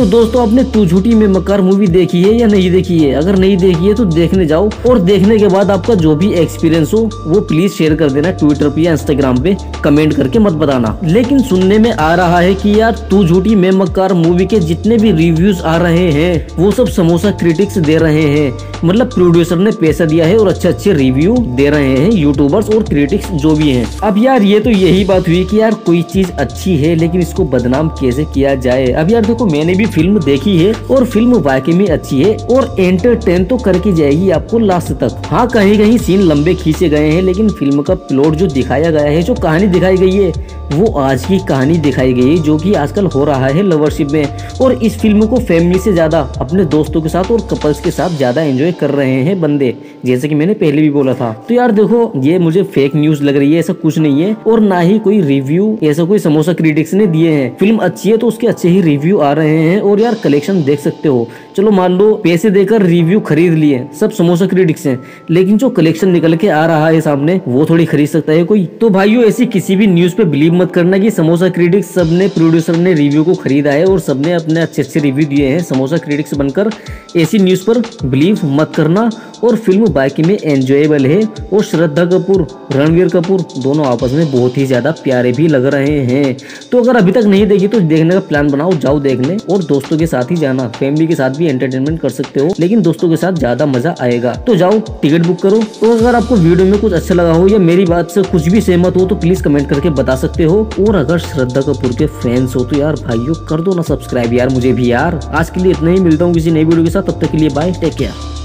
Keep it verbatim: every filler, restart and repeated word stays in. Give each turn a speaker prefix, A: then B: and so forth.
A: तो दोस्तों आपने तू झूठी मैं मक्कार मूवी देखी है या नहीं देखी है? अगर नहीं देखी है तो देखने जाओ, और देखने के बाद आपका जो भी एक्सपीरियंस हो वो प्लीज शेयर कर देना ट्विटर पे या इंस्टाग्राम पे, कमेंट करके मत बताना। लेकिन सुनने में आ रहा है कि यार तू झूठी मैं मक्कार मूवी के जितने भी रिव्यूज आ रहे हैं वो सब समोसा क्रिटिक्स दे रहे हैं, मतलब प्रोड्यूसर ने पैसा दिया है और अच्छे अच्छे रिव्यू दे रहे हैं यूट्यूबर्स और क्रिटिक्स जो भी हैं। अब यार ये तो यही बात हुई कि यार कोई चीज अच्छी है लेकिन इसको बदनाम कैसे किया जाए। अब यार देखो मैंने भी फिल्म देखी है और फिल्म वाकई में अच्छी है और एंटरटेन तो करके जाएगी आपको लास्ट तक। हाँ कहीं कहीं सीन लंबे खींचे गए हैं लेकिन फिल्म का प्लॉट जो दिखाया गया है, जो कहानी दिखाई गई है वो आज की कहानी दिखाई गई है जो कि आजकल हो रहा है लवरशिप में। और इस फिल्म को फैमिली से ज्यादा अपने दोस्तों के साथ और कपल्स के साथ ज्यादा एंजॉय कर रहे हैं बंदे, जैसे कि मैंने पहले भी बोला था। तो यार देखो ये मुझे फेक न्यूज लग रही है, ऐसा कुछ नहीं है और ना ही कोई रिव्यू ऐसा कोई समोसा क्रिटिक्स ने दिए हैं। फिल्म अच्छी है तो उसके अच्छे ही रिव्यू आ रहे हैं और यार कलेक्शन देख सकते हो। चलो मान लो पैसे देकर रिव्यू खरीद लिए, सब समोसा क्रिटिक्स हैं, लेकिन जो कलेक्शन निकल के आ रहा है सामने वो थोड़ी खरीद सकता है कोई? तो भाइयों ऐसी किसी भी न्यूज पे बिलीव मत करना कि समोसा क्रिटिक्स सबने प्रोड्यूसर ने रिव्यू को खरीदा है और सबने अपने अच्छे अच्छे रिव्यू दिए हैं समोसा क्रिटिक्स बनकर। ऐसी न्यूज पर बिलीव मत करना। और फिल्म बाकी में एंजॉयबल है और श्रद्धा कपूर रणवीर कपूर दोनों आपस में बहुत ही ज्यादा प्यारे भी लग रहे हैं। तो अगर अभी तक नहीं देखी तो देखने का प्लान बनाओ, जाओ देखने, और दोस्तों के साथ ही जाना, फैमिली के साथ भी एंटरटेनमेंट कर सकते हो लेकिन दोस्तों के साथ ज्यादा मजा आएगा। तो जाओ टिकट बुक करो। तो अगर आपको वीडियो में कुछ अच्छा लगा हो या मेरी बात से कुछ भी सहमत हो तो प्लीज कमेंट करके बता सकते हो। और अगर श्रद्धा कपूर के फैंस हो तो यार भाइयों कर दो ना सब्सक्राइब यार, मुझे भी यार। आज के लिए इतना ही, मिलता हूँ किसी नई वीडियो के साथ, तब तक के लिए बाय, टेक केयर।